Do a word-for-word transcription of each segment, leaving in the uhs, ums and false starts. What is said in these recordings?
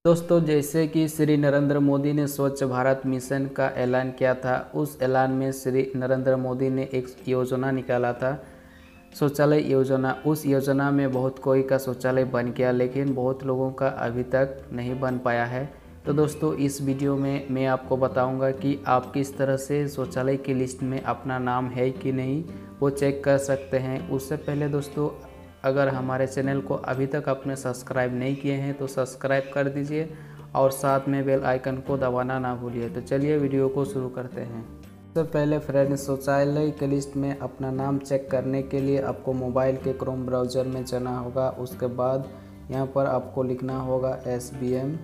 दोस्तों, जैसे कि श्री नरेंद्र मोदी ने स्वच्छ भारत मिशन का ऐलान किया था, उस ऐलान में श्री नरेंद्र मोदी ने एक योजना निकाला था, शौचालय योजना। उस योजना में बहुत कोई का शौचालय बन गया, लेकिन बहुत लोगों का अभी तक नहीं बन पाया है। तो दोस्तों, इस वीडियो में मैं आपको बताऊंगा कि आप किस तरह से शौचालय की लिस्ट में अपना नाम है कि नहीं, वो चेक कर सकते हैं। उससे पहले दोस्तों, अगर हमारे चैनल को अभी तक आपने सब्सक्राइब नहीं किए हैं तो सब्सक्राइब कर दीजिए और साथ में बेल आइकन को दबाना ना भूलिए। तो चलिए वीडियो को शुरू करते हैं। सबसे पहले फ्रेंड्स, शौचालय के लिस्ट में अपना नाम चेक करने के लिए आपको मोबाइल के क्रोम ब्राउज़र में जाना होगा। उसके बाद यहाँ पर आपको लिखना होगा S B M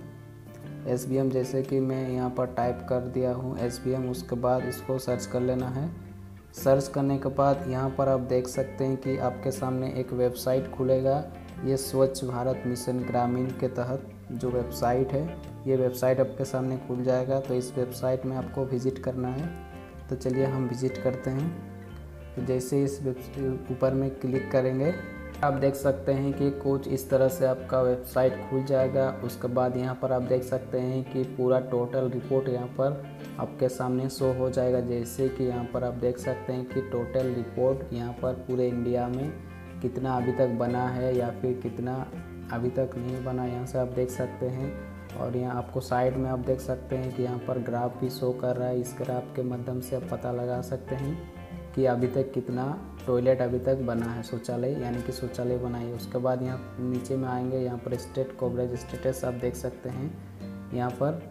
S B M जैसे कि मैं यहाँ पर टाइप कर दिया हूँ एस बी एम। उसके बाद इसको सर्च कर लेना है। सर्च करने के बाद यहाँ पर आप देख सकते हैं कि आपके सामने एक वेबसाइट खुलेगा। ये स्वच्छ भारत मिशन ग्रामीण के तहत जो वेबसाइट है, ये वेबसाइट आपके सामने खुल जाएगा। तो इस वेबसाइट में आपको विज़िट करना है। तो चलिए हम विज़िट करते हैं। तो जैसे इस ऊपर में क्लिक करेंगे, आप देख सकते हैं कि कुछ इस तरह से आपका वेबसाइट खुल जाएगा। उसके बाद यहाँ पर आप देख सकते हैं कि पूरा टोटल रिपोर्ट यहाँ पर आपके सामने शो हो जाएगा। जैसे कि यहाँ पर आप देख सकते हैं कि टोटल रिपोर्ट यहाँ पर पूरे इंडिया में कितना अभी तक बना है या फिर कितना अभी तक नहीं बना, यहाँ से आप देख सकते हैं। और यहाँ आपको साइड में आप देख सकते हैं कि यहाँ पर ग्राफ भी शो कर रहा है। इस ग्राफ के माध्यम से आप पता लगा सकते हैं कि अभी तक कितना टॉयलेट अभी तक बना है, शौचालय यानी कि शौचालय बना है। उसके बाद यहाँ नीचे में आएंगे, यहाँ पर स्टेट कवरेज स्टेटस आप देख सकते हैं। यहाँ पर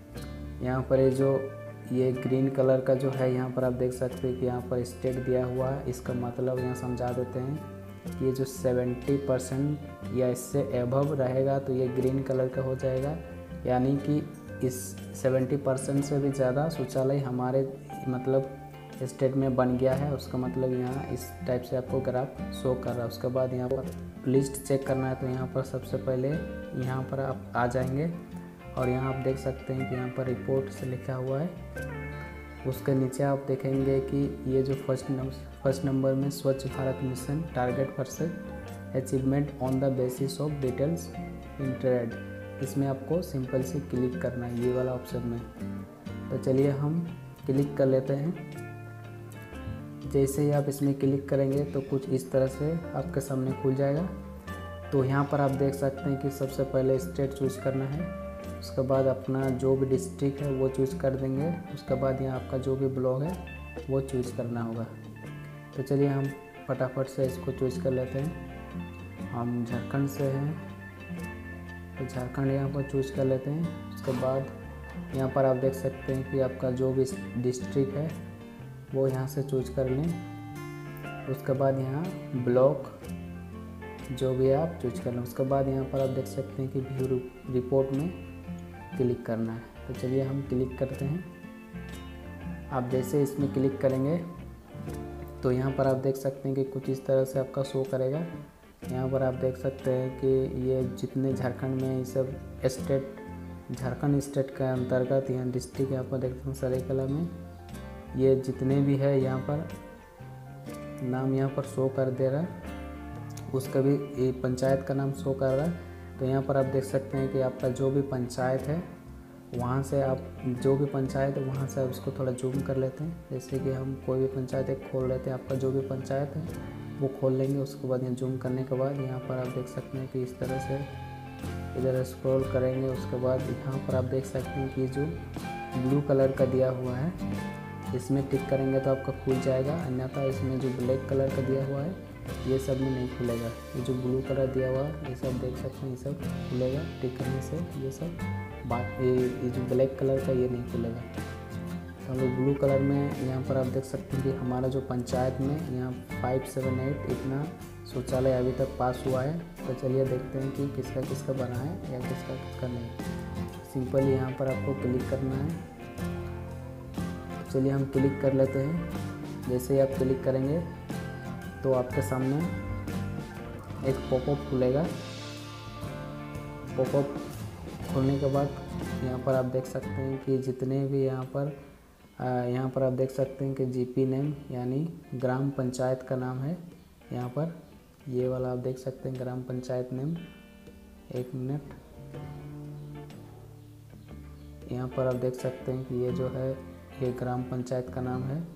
यहाँ पर ये जो ये ग्रीन कलर का जो है, यहाँ पर आप देख सकते हैं कि यहाँ पर स्टेट दिया हुआ है। इसका मतलब यहाँ समझा देते हैं कि ये जो सेवेंटी परसेंट या इससे एबव रहेगा तो ये ग्रीन कलर का हो जाएगा, यानी कि इस सेवेंटी परसेंट से भी ज़्यादा शौचालय हमारे मतलब स्टेट में बन गया है। उसका मतलब यहाँ इस टाइप से आपको ग्राफ शो कर रहा है। उसके बाद यहाँ पर लिस्ट चेक करना है। तो यहाँ पर सबसे पहले यहाँ पर आप आ जाएंगे और यहाँ आप देख सकते हैं कि यहाँ पर रिपोर्ट से लिखा हुआ है। उसके नीचे आप देखेंगे कि ये जो फर्स्ट नंबर फर्स्ट नंबर में Swachh Bharat mission target percent achievement on the basis of details entered, इसमें आपको सिंपल से क्लिक करना है, ये वाला ऑप्शन में। तो चलिए हम क्लिक कर लेते हैं। जैसे ही आप इसमें क्लिक करेंगे तो कुछ इस तरह से आपके सामने खुल जाएगा। तो यहाँ पर आप देख सकते हैं कि सबसे पहले स्टेट चूज़ करना है। उसके बाद अपना जो भी डिस्ट्रिक्ट है वो चूज़ कर देंगे। उसके बाद यहाँ आपका जो भी ब्लॉक है वो चूज़ करना होगा। तो चलिए हम फटाफट से इसको चूज़ कर लेते हैं। हम झारखंड से हैं तो झारखंड यहाँ पर चूज़ कर लेते हैं। उसके बाद यहाँ पर आप देख सकते हैं कि आपका जो भी डिस्ट्रिक्ट है वो यहाँ से चूज कर लें। उसके बाद यहाँ ब्लॉक जो भी आप चूज कर लें। उसके बाद यहाँ पर आप देख सकते हैं कि व्यू रिपोर्ट में क्लिक करना है। तो चलिए हम क्लिक करते हैं। आप जैसे इसमें क्लिक करेंगे तो यहाँ पर आप देख सकते हैं कि कुछ इस तरह से आपका शो करेगा। यहाँ पर आप देख सकते हैं कि ये जितने झारखंड में ये सब स्टेट झारखंड स्टेट के अंतर्गत यहाँ डिस्ट्रिक्ट यहाँ पर देखते हैं सरायकेला में, ये जितने भी है यहाँ पर नाम यहाँ पर शो कर दे रहा है। उसका भी ये पंचायत का नाम शो कर रहा है। तो यहाँ पर आप देख सकते हैं कि आपका जो भी पंचायत है वहाँ से आप जो भी पंचायत है वहाँ से आप इसको थोड़ा जूम कर लेते हैं। जैसे कि हम कोई भी पंचायत एक खोल लेते हैं, आपका जो भी पंचायत है वो खोल लेंगे। उसके बाद यहाँ जूम करने के बाद यहाँ पर आप देख सकते हैं कि इस तरह से इधर स्क्रॉल करेंगे। उसके बाद यहाँ पर आप देख सकते हैं कि जो ब्लू कलर का दिया हुआ है इसमें टिक करेंगे तो आपका खुल जाएगा, अन्यथा इसमें जो ब्लैक कलर का दिया हुआ है ये सब में नहीं खुलेगा। ये जो ब्लू कलर दिया हुआ है ये सब देख सकते हैं, ये सब खुलेगा टिक करने से। ये सब बात ये ये जो ब्लैक कलर का ये नहीं खुलेगा। तो हम लोग ब्लू कलर में यहाँ पर आप देख सकते हैं कि हमारा जो पंचायत में यहाँ फाइव सेवन एट इतना शौचालय अभी तक पास हुआ है। तो चलिए देखते हैं कि किसका किसका बना है या किसका किसका नहीं। सिंपली यहाँ पर आपको क्लिक करना है। चलिए हम क्लिक कर लेते हैं। जैसे ही आप क्लिक करेंगे तो आपके सामने एक पॉपअप खुलेगा। पॉपअप खोलने के बाद यहाँ पर आप देख सकते हैं कि जितने भी यहाँ पर यहाँ पर आप देख सकते हैं कि जीपी नेम यानी ग्राम पंचायत का नाम है। यहाँ पर ये वाला आप देख सकते हैं ग्राम पंचायत नेम। एक मिनट यहाँ पर आप देख सकते हैं कि ये जो है ये ग्राम पंचायत का नाम है।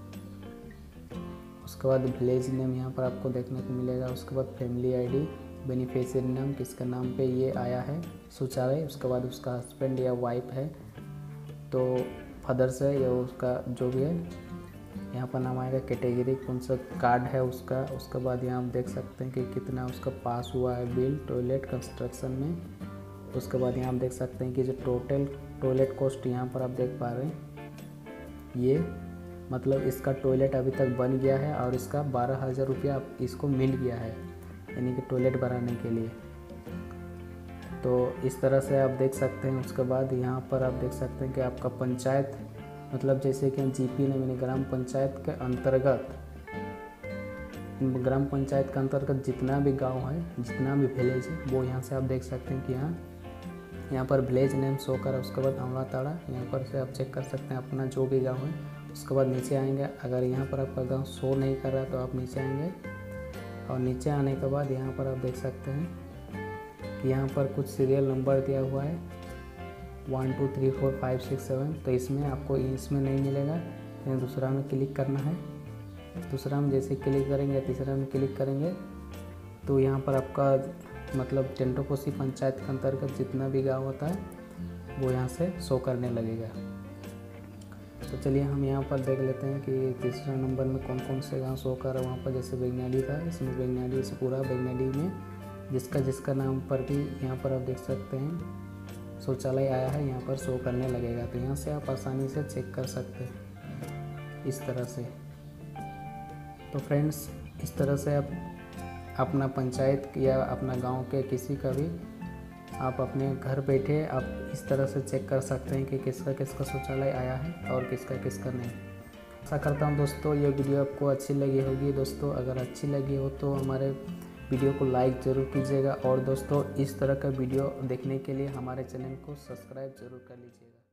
उसके बाद विलेज नेम यहाँ पर आपको देखने को मिलेगा। उसके बाद फैमिली आईडी, बेनिफिशियरी नाम, किसका नाम पे ये आया है, शौचालय। उसके बाद उसका हस्बैंड या वाइफ है तो फादर्स है या उसका जो भी है, यहाँ पर नाम आएगा। कैटेगरी कौन सा कार्ड है उसका। उसके बाद यहाँ आप देख सकते हैं कि कितना उसका पास हुआ है बिल टॉयलेट कंस्ट्रक्शन में। उसके बाद यहाँ आप देख सकते हैं कि जो टोटल टॉयलेट कॉस्ट यहाँ पर आप देख पा रहे हैं, ये मतलब इसका टॉयलेट अभी तक बन गया है और इसका बारह हज़ार रुपया इसको मिल गया है, यानी कि टॉयलेट बनाने के लिए। तो इस तरह से आप देख सकते हैं। उसके बाद यहाँ पर आप देख सकते हैं कि आपका पंचायत, मतलब जैसे कि जीपी ने मैंने ग्राम पंचायत के अंतर्गत ग्राम पंचायत के अंतर्गत जितना भी गांव है, जितना भी विलेज है, वो यहाँ से आप देख सकते हैं कि यहाँ यहाँ पर विलेज नेम शो कर। उसके बाद अमला ताड़ा, यहाँ पर से आप चेक कर सकते हैं अपना जो भी गांव है। उसके बाद नीचे आएंगे, अगर यहाँ पर आपका गांव शो नहीं कर रहा तो आप नीचे आएंगे और नीचे आने के बाद यहाँ पर आप देख सकते हैं कि यहाँ पर कुछ सीरियल नंबर दिया हुआ है one two three four five six seven. तो इसमें आपको इसमें नहीं मिलेगा, यानी दूसरा में क्लिक करना है। दूसरा में जैसे क्लिक करेंगे, तीसरा में क्लिक करेंगे तो यहाँ पर आपका मतलब टेंटोकोसी पंचायत के अंतर्गत जितना भी गांव होता है वो यहाँ से शो करने लगेगा। तो चलिए हम यहाँ पर देख लेते हैं कि तीसरा नंबर में कौन कौन से गांव शो कर रहा है। वहाँ पर जैसे बेगनाडी था, इसमें बेगनाडी से पूरा बेगनाडी में जिसका जिसका नाम पर भी यहाँ पर आप देख सकते हैं शौचालय आया है, यहाँ पर शो करने लगेगा। तो यहाँ से आप आसानी से चेक कर सकते हैं इस तरह से। तो फ्रेंड्स, इस तरह से आप अपना पंचायत या अपना गांव के किसी का भी आप अपने घर बैठे आप इस तरह से चेक कर सकते हैं कि किसका किसका शौचालय आया है और किसका किसका नहीं। आशा करता हूं दोस्तों ये वीडियो आपको अच्छी लगी होगी। दोस्तों अगर अच्छी लगी हो तो हमारे वीडियो को लाइक ज़रूर कीजिएगा और दोस्तों इस तरह का वीडियो देखने के लिए हमारे चैनल को सब्सक्राइब ज़रूर कर लीजिएगा।